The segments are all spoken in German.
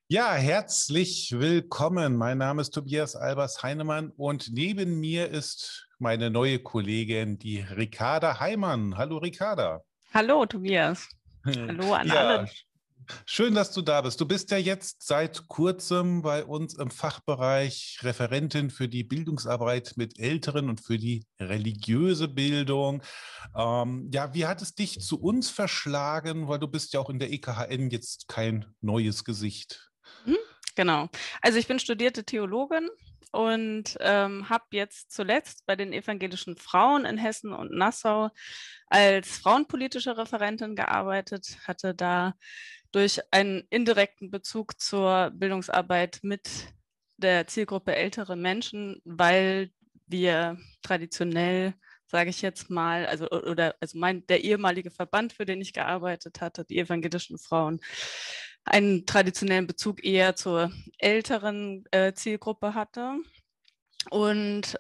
Ja, herzlich willkommen. Mein Name ist Tobias Albers Heinemann und neben mir ist meine neue Kollegin, die Ricarda Heimann. Hallo Ricarda. Hallo Tobias. Hallo an Ja, alle. schön, dass du da bist. Du bist ja jetzt seit kurzem bei uns im Fachbereich Referentin für die Bildungsarbeit mit Älteren und für die religiöse Bildung. Ja, wie hat es dich zu uns verschlagen? Weil du bist ja auch in der EKHN jetzt kein neues Gesicht. Mhm, genau. Also ich bin studierte Theologin und habe jetzt zuletzt bei den evangelischen Frauen in Hessen und Nassau als frauenpolitische Referentin gearbeitet, hatte da durch einen indirekten Bezug zur Bildungsarbeit mit der Zielgruppe ältere Menschen, weil wir traditionell, sage ich jetzt mal, der ehemalige Verband, für den ich gearbeitet hatte, die evangelischen Frauen, einen traditionellen Bezug eher zur älteren Zielgruppe hatte. Und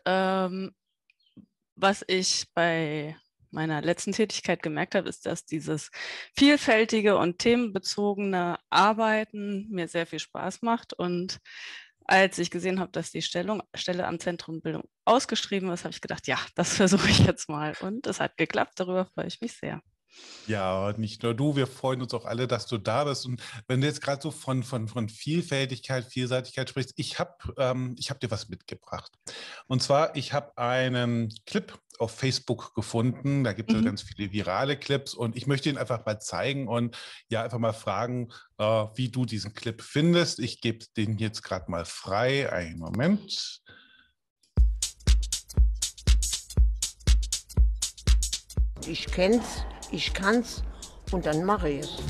was ich bei meiner letzten Tätigkeit gemerkt habe, ist, dass dieses vielfältige und themenbezogene Arbeiten mir sehr viel Spaß macht. Und als ich gesehen habe, dass die Stelle am Zentrum Bildung ausgeschrieben ist, habe ich gedacht, ja, das versuche ich jetzt mal. Und es hat geklappt. Darüber freue ich mich sehr. Ja, nicht nur du, wir freuen uns auch alle, dass du da bist. Und wenn du jetzt gerade so von Vielfältigkeit, Vielseitigkeit sprichst, ich hab dir was mitgebracht. Und zwar, ich habe einen Clip auf Facebook gefunden. Da gibt es ja Mhm. ganz viele virale Clips und ich möchte ihn einfach mal zeigen und ja, einfach mal fragen, wie du diesen Clip findest. Ich gebe den jetzt gerade mal frei. Einen Moment. Ich kenn's, ich kann's und dann mache ich es.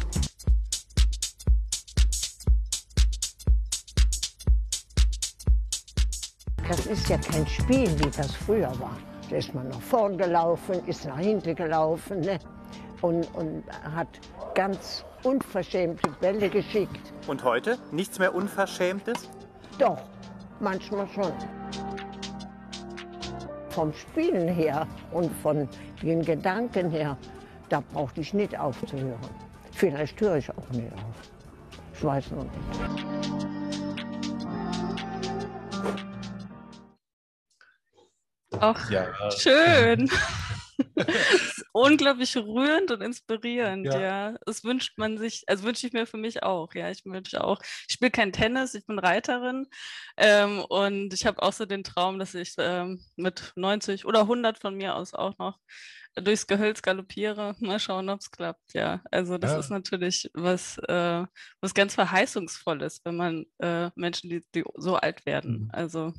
Das ist ja kein Spiel, wie das früher war. Da ist man nach vorn gelaufen, ist nach hinten gelaufen, ne? und hat ganz unverschämte Bälle geschickt. Und heute? Nichts mehr Unverschämtes? Doch, manchmal schon. Vom Spielen her und von den Gedanken her, da brauchte ich nicht aufzuhören. Vielleicht höre ich auch nicht auf. Ich weiß noch nicht. Auch Ja. schön. Ist unglaublich rührend und inspirierend, Ja. ja. Das wünscht man sich, also wünsche ich mir für mich auch, ja. Ich wünsche auch, ich spiele kein Tennis, ich bin Reiterin und ich habe auch so den Traum, dass ich mit 90 oder 100 von mir aus auch noch durchs Gehölz galoppiere. Mal schauen, ob es klappt, ja. Also das ist Ja. natürlich was ganz Verheißungsvolles, wenn man Menschen, die so alt werden. Mhm. Also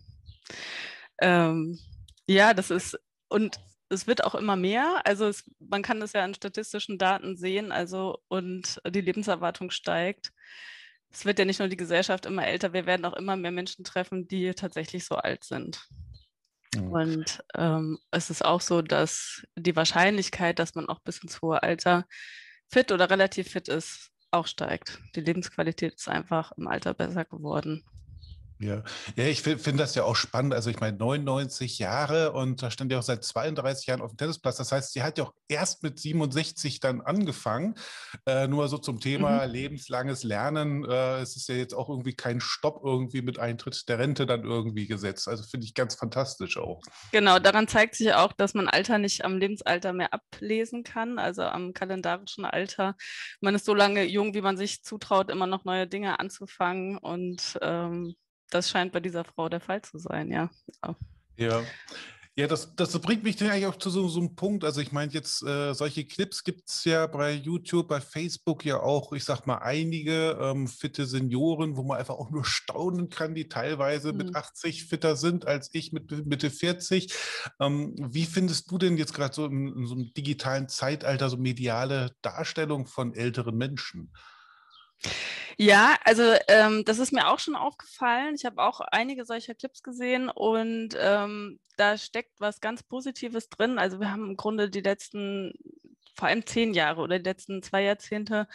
ähm, ja, das ist, und es wird auch immer mehr. Also man kann das ja an statistischen Daten sehen, also und die Lebenserwartung steigt. Es wird ja nicht nur die Gesellschaft immer älter, wir werden auch immer mehr Menschen treffen, die tatsächlich so alt sind. Mhm. Und es ist auch so, dass die Wahrscheinlichkeit, dass man auch bis ins hohe Alter fit oder relativ fit ist, auch steigt. Die Lebensqualität ist einfach im Alter besser geworden. Ja, ja, ich finde das ja auch spannend. Also ich meine, 99 Jahre und da stand ja auch seit 32 Jahren auf dem Tennisplatz. Das heißt, sie hat ja auch erst mit 67 dann angefangen. Nur so zum Mhm. Thema lebenslanges Lernen. Es ist ja jetzt auch irgendwie kein Stopp irgendwie mit Eintritt der Rente dann irgendwie gesetzt. Also finde ich ganz fantastisch auch. Genau, daran zeigt sich auch, dass man Alter nicht am Lebensalter mehr ablesen kann, also am kalendarischen Alter. Man ist so lange jung, wie man sich zutraut, immer noch neue Dinge anzufangen. Und das scheint bei dieser Frau der Fall zu sein, ja. Ja. Ja. Ja, das bringt mich dann eigentlich auch zu so einem Punkt. Also ich meine jetzt, solche Clips gibt es ja bei YouTube, bei Facebook ja auch, ich sag mal, einige fitte Senioren, wo man einfach auch nur staunen kann, die teilweise mit Hm. 80 fitter sind als ich mit Mitte 40. Wie findest du denn jetzt gerade so in so einem digitalen Zeitalter so mediale Darstellung von älteren Menschen? Ja, also das ist mir auch schon aufgefallen. Ich habe auch einige solcher Clips gesehen und da steckt was ganz Positives drin. Also wir haben im Grunde die letzten, vor allem 10 Jahre oder die letzten 2 Jahrzehnte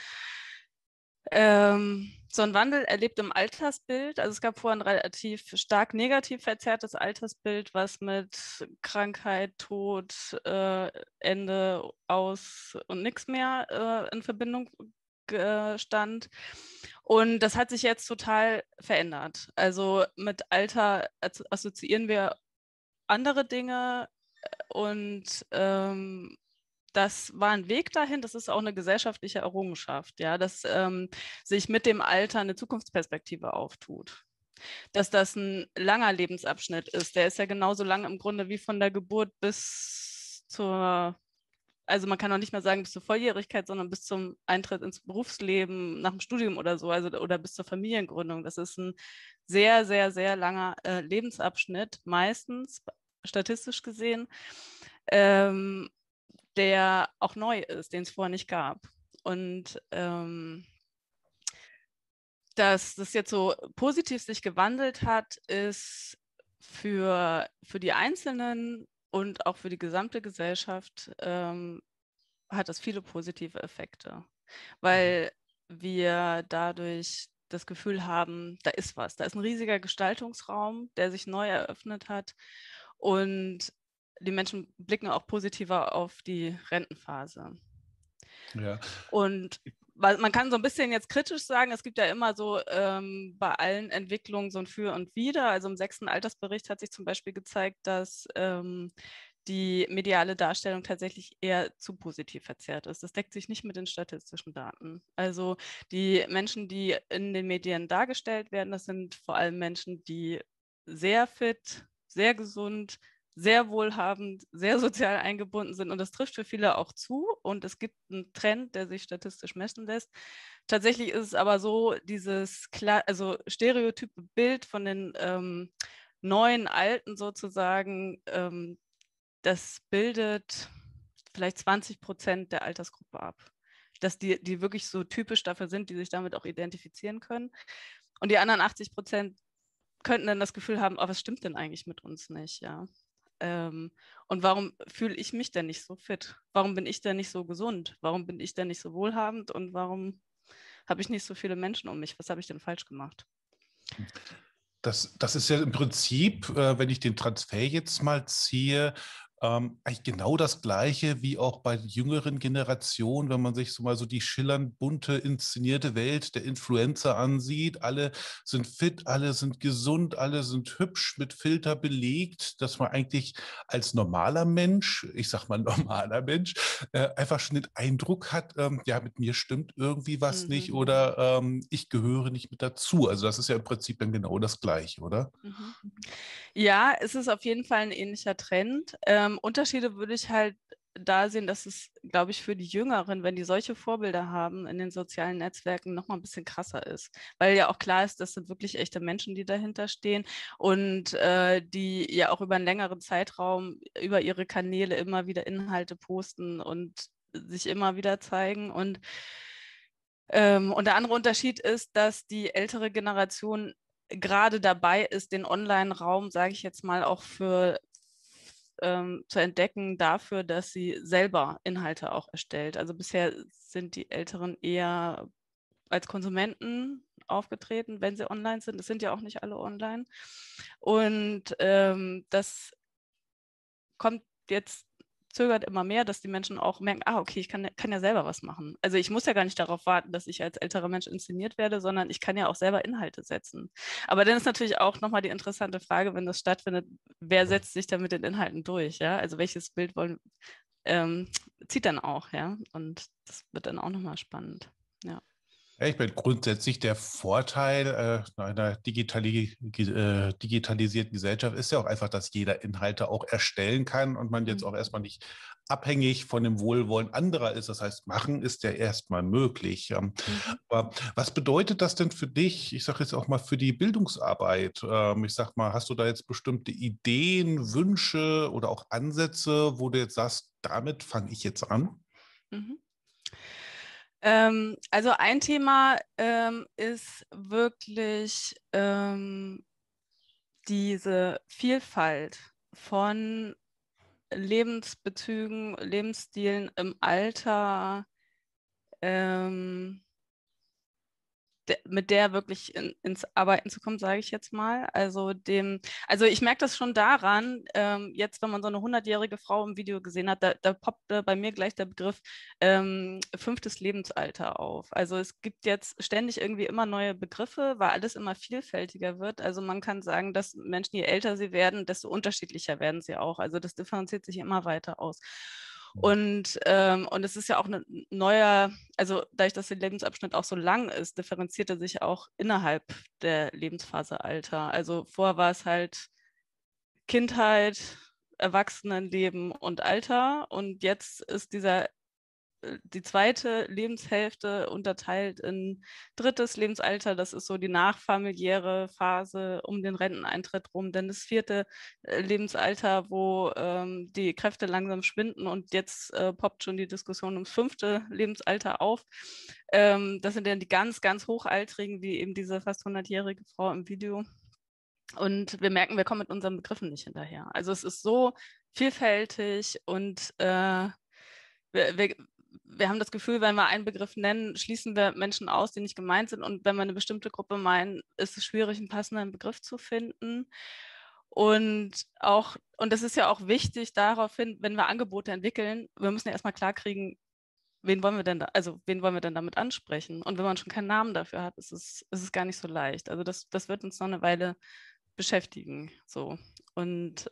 so einen Wandel erlebt im Altersbild. Also es gab vorher ein relativ stark negativ verzerrtes Altersbild, was mit Krankheit, Tod, Ende aus und nichts mehr in Verbindung stand. Und das hat sich jetzt total verändert. Also mit Alter assoziieren wir andere Dinge und das war ein Weg dahin, das ist auch eine gesellschaftliche Errungenschaft, ja, dass sich mit dem Alter eine Zukunftsperspektive auftut. Dass das ein langer Lebensabschnitt ist. Der ist ja genauso lang im Grunde wie von der Geburt bis zur, also man kann auch nicht mehr sagen bis zur Volljährigkeit, sondern bis zum Eintritt ins Berufsleben, nach dem Studium oder so, also oder bis zur Familiengründung. Das ist ein sehr, sehr, sehr langer Lebensabschnitt, meistens statistisch gesehen, der auch neu ist, den es vorher nicht gab. Und dass das jetzt so positiv sich gewandelt hat, ist für die Einzelnen und auch für die gesamte Gesellschaft hat das viele positive Effekte, weil wir dadurch das Gefühl haben, da ist was, da ist ein riesiger Gestaltungsraum, der sich neu eröffnet hat und die Menschen blicken auch positiver auf die Rentenphase. Ja. Und man kann so ein bisschen jetzt kritisch sagen, es gibt ja immer so bei allen Entwicklungen so ein Für und Wider. Also im 6. Altersbericht hat sich zum Beispiel gezeigt, dass die mediale Darstellung tatsächlich eher zu positiv verzerrt ist. Das deckt sich nicht mit den statistischen Daten. Also die Menschen, die in den Medien dargestellt werden, das sind vor allem Menschen, die sehr fit, sehr gesund, sehr wohlhabend, sehr sozial eingebunden sind. Und das trifft für viele auch zu. Und es gibt einen Trend, der sich statistisch messen lässt. Tatsächlich ist es aber so, dieses also stereotype Bild von den neuen Alten sozusagen, das bildet vielleicht 20% der Altersgruppe ab. Dass die wirklich so typisch dafür sind, die sich damit auch identifizieren können. Und die anderen 80% könnten dann das Gefühl haben, oh, was stimmt denn eigentlich mit uns nicht, ja. Und warum fühle ich mich denn nicht so fit? Warum bin ich denn nicht so gesund? Warum bin ich denn nicht so wohlhabend? Und warum habe ich nicht so viele Menschen um mich? Was habe ich denn falsch gemacht? Das ist ja im Prinzip, wenn ich den Transfer jetzt mal ziehe, eigentlich genau das Gleiche wie auch bei jüngeren Generationen, wenn man sich so mal so die schillernd bunte, inszenierte Welt der Influencer ansieht. Alle sind fit, alle sind gesund, alle sind hübsch mit Filter belegt, dass man eigentlich als normaler Mensch, ich sag mal normaler Mensch, einfach schon den Eindruck hat, ja, mit mir stimmt irgendwie was nicht oder ich gehöre nicht mit dazu. Also das ist ja im Prinzip dann genau das Gleiche, oder? Mhm. Ja, es ist auf jeden Fall ein ähnlicher Trend. Unterschiede würde ich halt da sehen, dass es, glaube ich, für die Jüngeren, wenn die solche Vorbilder haben in den sozialen Netzwerken, nochmal ein bisschen krasser ist. Weil ja auch klar ist, das sind wirklich echte Menschen, die dahinter stehen und die ja auch über einen längeren Zeitraum über ihre Kanäle immer wieder Inhalte posten und sich immer wieder zeigen. Und der andere Unterschied ist, dass die ältere Generation gerade dabei ist, den Online-Raum, sage ich jetzt mal, auch zu entdecken dafür, dass sie selber Inhalte auch erstellt. Also bisher sind die Älteren eher als Konsumenten aufgetreten, wenn sie online sind. Es sind ja auch nicht alle online. Und das kommt jetzt zögert immer mehr, dass die Menschen auch merken, okay, ich kann ja selber was machen. Also ich muss ja gar nicht darauf warten, dass ich als älterer Mensch inszeniert werde, sondern ich kann ja auch selber Inhalte setzen. Aber dann ist natürlich auch nochmal die interessante Frage, wenn das stattfindet, wer setzt sich da mit den Inhalten durch, ja? Also welches Bild zieht dann auch, ja? Und das wird dann auch nochmal spannend, ja. Ja, ich meine, grundsätzlich der Vorteil einer digitalisierten Gesellschaft ist ja auch einfach, dass jeder Inhalte auch erstellen kann und man jetzt auch erstmal nicht abhängig von dem Wohlwollen anderer ist. Das heißt, machen ist ja erstmal möglich. Aber was bedeutet das denn für dich? Ich sage jetzt auch mal für die Bildungsarbeit. Ich sag mal, hast du da jetzt bestimmte Ideen, Wünsche oder auch Ansätze, wo du jetzt sagst, damit fange ich jetzt an? Mhm. Also ein Thema ist wirklich diese Vielfalt von Lebensbezügen, Lebensstilen im Alter, mit der wirklich ins Arbeiten zu kommen, sage ich jetzt mal. Also ich merke das schon daran, jetzt, wenn man so eine 100-jährige Frau im Video gesehen hat, da poppte bei mir gleich der Begriff 5. Lebensalter auf. Also es gibt jetzt ständig irgendwie immer neue Begriffe, weil alles immer vielfältiger wird. Also man kann sagen, dass Menschen, je älter sie werden, desto unterschiedlicher werden sie auch. Also das differenziert sich immer weiter aus. Und es ist ja auch ein neuer, also dadurch, dass der Lebensabschnitt auch so lang ist, differenziert er sich auch innerhalb der Lebensphase Alter. Also vorher war es halt Kindheit, Erwachsenenleben und Alter, und jetzt ist die zweite Lebenshälfte unterteilt in 3. Lebensalter. Das ist so die nachfamiliäre Phase um den Renteneintritt rum. Dann das 4. Lebensalter, wo die Kräfte langsam schwinden, und jetzt poppt schon die Diskussion ums 5. Lebensalter auf. Das sind dann die ganz, ganz Hochaltrigen, wie eben diese fast 100-jährige Frau im Video. Und wir merken, wir kommen mit unseren Begriffen nicht hinterher. Also es ist so vielfältig, und wir haben das Gefühl, wenn wir einen Begriff nennen, schließen wir Menschen aus, die nicht gemeint sind. Und wenn wir eine bestimmte Gruppe meinen, ist es schwierig, einen passenden Begriff zu finden. Und das ist ja auch wichtig daraufhin, wenn wir Angebote entwickeln, wir müssen ja erstmal klarkriegen, wen wollen wir denn damit ansprechen? Und wenn man schon keinen Namen dafür hat, ist es gar nicht so leicht. Also das wird uns noch eine Weile beschäftigen. So. Und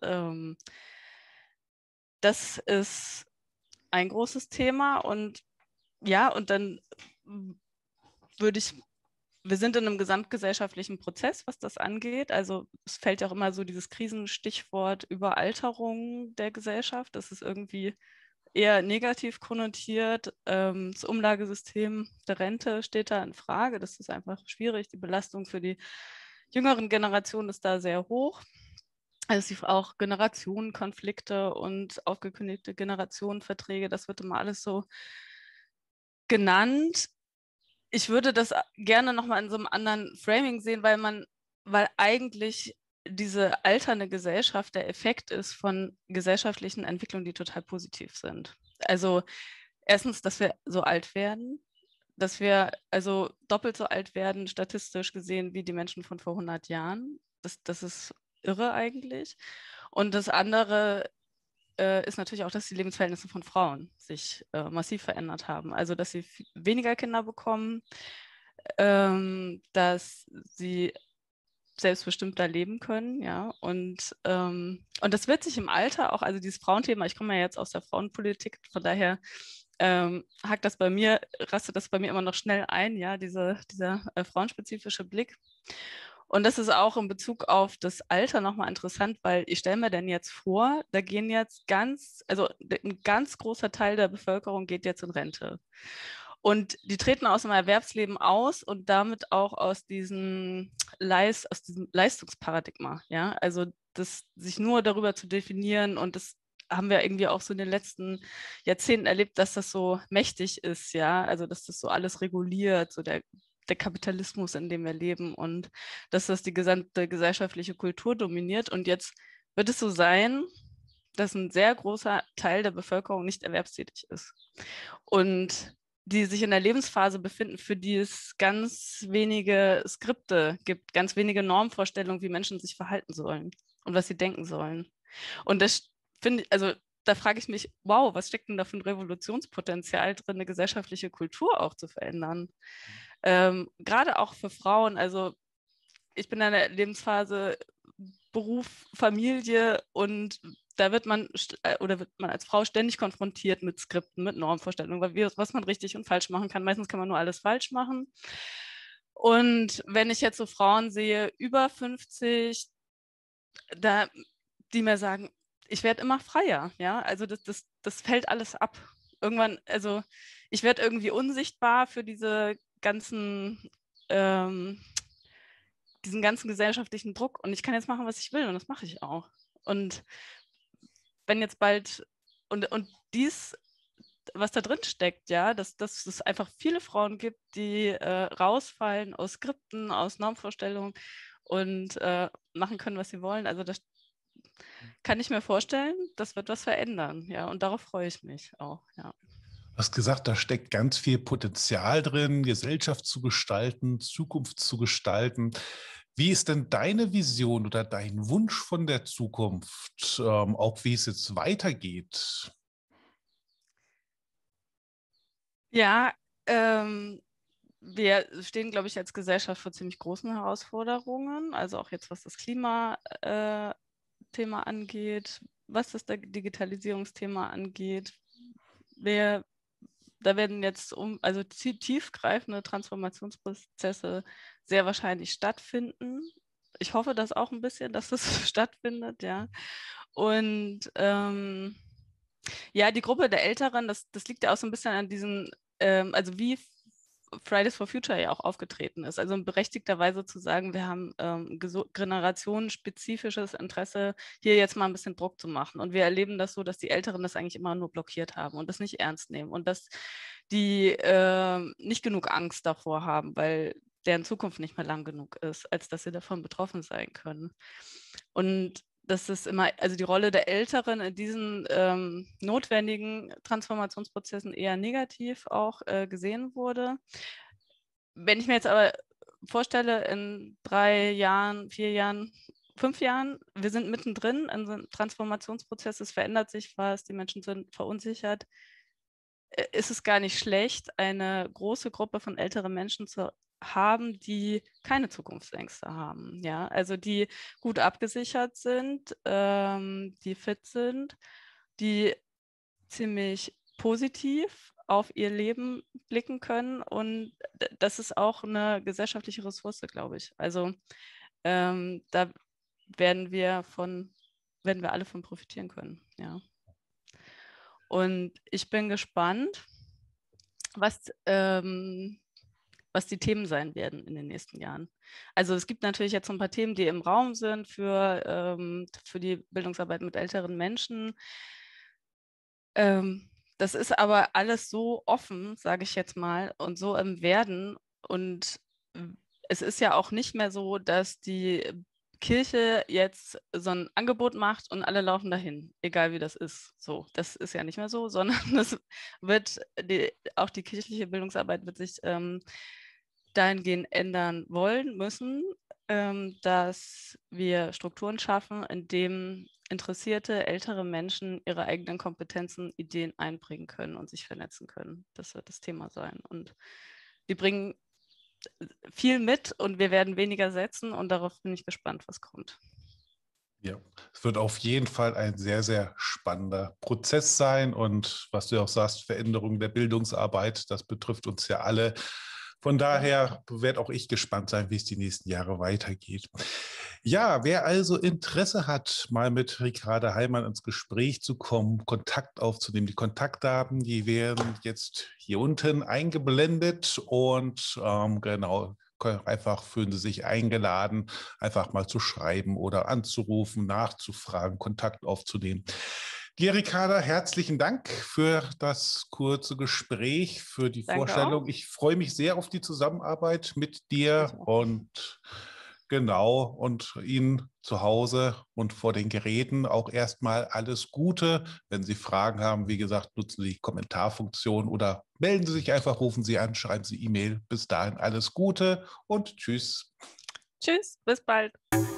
das ist ein großes Thema. Und ja, und dann wir sind in einem gesamtgesellschaftlichen Prozess, was das angeht. Also es fällt ja auch immer so dieses Krisenstichwort Überalterung der Gesellschaft. Das ist irgendwie eher negativ konnotiert. Das Umlagesystem der Rente steht da in Frage. Das ist einfach schwierig. Die Belastung für die jüngeren Generationen ist da sehr hoch. Also auch Generationenkonflikte und aufgekündigte Generationenverträge, das wird immer alles so genannt. Ich würde das gerne nochmal in so einem anderen Framing sehen, weil eigentlich diese alternde Gesellschaft der Effekt ist von gesellschaftlichen Entwicklungen, die total positiv sind. Also erstens, dass wir so alt werden, dass wir also doppelt so alt werden, statistisch gesehen, wie die Menschen von vor 100 Jahren. Das ist irre eigentlich. Und das andere ist natürlich auch, dass die Lebensverhältnisse von Frauen sich massiv verändert haben. Also, dass sie weniger Kinder bekommen, dass sie selbstbestimmter leben können, ja. Und das wird sich im Alter auch, also dieses Frauenthema, ich komme ja jetzt aus der Frauenpolitik, von daher rastet das bei mir immer noch schnell ein, ja, dieser frauenspezifische Blick. Und das ist auch in Bezug auf das Alter nochmal interessant, weil ich stelle mir denn jetzt vor, da gehen jetzt ein ganz großer Teil der Bevölkerung geht jetzt in Rente. Und die treten aus dem Erwerbsleben aus und damit auch aus diesem Leistungsparadigma. Ja? Also sich nur darüber zu definieren, und das haben wir irgendwie auch so in den letzten Jahrzehnten erlebt, dass das so mächtig ist, ja, also dass das so alles reguliert, so der Kapitalismus, in dem wir leben, und dass das die gesamte gesellschaftliche Kultur dominiert. Und jetzt wird es so sein, dass ein sehr großer Teil der Bevölkerung nicht erwerbstätig ist und die sich in der Lebensphase befinden, für die es ganz wenige Skripte gibt, ganz wenige Normvorstellungen, wie Menschen sich verhalten sollen und was sie denken sollen. Und das finde ich, also da frage ich mich, wow, was steckt denn da für ein Revolutionspotenzial drin, eine gesellschaftliche Kultur auch zu verändern? Gerade auch für Frauen, also ich bin in der Lebensphase Beruf, Familie, und da wird man als Frau ständig konfrontiert mit Skripten, mit Normvorstellungen, was man richtig und falsch machen kann. Meistens kann man nur alles falsch machen. Und wenn ich jetzt so Frauen sehe, über 50, die mir sagen, ich werde immer freier, ja, also das fällt alles ab. Irgendwann, also ich werde irgendwie unsichtbar für diesen ganzen gesellschaftlichen Druck, und ich kann jetzt machen, was ich will, und das mache ich auch. Und wenn jetzt bald, und dies, was da drin steckt, ja, dass es einfach viele Frauen gibt, die rausfallen aus Skripten, aus Normvorstellungen und machen können, was sie wollen, also das kann ich mir vorstellen, das wird was verändern, ja, und darauf freue ich mich auch, ja. Du hast gesagt, da steckt ganz viel Potenzial drin, Gesellschaft zu gestalten, Zukunft zu gestalten. Wie ist denn deine Vision oder dein Wunsch von der Zukunft, auch wie es jetzt weitergeht? Ja, wir stehen, glaube ich, als Gesellschaft vor ziemlich großen Herausforderungen. Also auch jetzt, was das Klimathema angeht, was das Digitalisierungsthema angeht. Da werden jetzt also tiefgreifende Transformationsprozesse sehr wahrscheinlich stattfinden. Ich hoffe das auch ein bisschen, dass das stattfindet, ja. Und ja, die Gruppe der Älteren, das liegt ja auch so ein bisschen an diesen, also wie Fridays for Future ja auch aufgetreten ist. Also in berechtigter Weise zu sagen, wir haben generationenspezifisches Interesse, hier jetzt mal ein bisschen Druck zu machen. Und wir erleben das so, dass die Älteren das eigentlich immer nur blockiert haben und das nicht ernst nehmen und dass die nicht genug Angst davor haben, weil deren Zukunft nicht mehr lang genug ist, als dass sie davon betroffen sein können. Und das ist immer, also die Rolle der Älteren in diesen notwendigen Transformationsprozessen eher negativ auch gesehen wurde. Wenn ich mir jetzt aber vorstelle, in 3 Jahren, 4 Jahren, 5 Jahren, wir sind mittendrin in so einem Transformationsprozess, es verändert sich was, die Menschen sind verunsichert, ist es gar nicht schlecht, eine große Gruppe von älteren Menschen zu haben, die keine Zukunftsängste haben, ja, also die gut abgesichert sind, die fit sind, die ziemlich positiv auf ihr Leben blicken können und das ist auch eine gesellschaftliche Ressource, glaube ich. Also da werden wir alle von profitieren können, ja. Und ich bin gespannt, was was die Themen sein werden in den nächsten Jahren. Also es gibt natürlich jetzt so ein paar Themen, die im Raum sind für die Bildungsarbeit mit älteren Menschen. Das ist aber alles so offen, sage ich jetzt mal, und so im Werden. Und es ist ja auch nicht mehr so, dass die Kirche jetzt so ein Angebot macht und alle laufen dahin, egal wie das ist. So, das ist ja nicht mehr so, sondern das wird auch die kirchliche Bildungsarbeit wird sich dahingehend ändern wollen, müssen, dass wir Strukturen schaffen, in denen interessierte ältere Menschen ihre eigenen Kompetenzen, Ideen einbringen können und sich vernetzen können. Das wird das Thema sein. Und wir bringen viel mit und wir werden weniger setzen und darauf bin ich gespannt, was kommt. Ja, es wird auf jeden Fall ein sehr, sehr spannender Prozess sein. Und was du auch sagst, Veränderung der Bildungsarbeit, das betrifft uns ja alle. Von daher werde auch ich gespannt sein, wie es die nächsten Jahre weitergeht. Ja, wer also Interesse hat, mal mit Ricarda Heimann ins Gespräch zu kommen, Kontakt aufzunehmen, die Kontaktdaten, die werden jetzt hier unten eingeblendet und genau, einfach fühlen Sie sich eingeladen, einfach mal zu schreiben oder anzurufen, nachzufragen, Kontakt aufzunehmen. Dir, Ricarda, herzlichen Dank für das kurze Gespräch, für die Danke Vorstellung. auch. Ich freue mich sehr auf die Zusammenarbeit mit dir und genau, und Ihnen zu Hause und vor den Geräten auch erstmal alles Gute. Wenn Sie Fragen haben, wie gesagt, nutzen Sie die Kommentarfunktion oder melden Sie sich einfach, rufen Sie an, schreiben Sie E-Mail. Bis dahin alles Gute und tschüss. Tschüss, bis bald.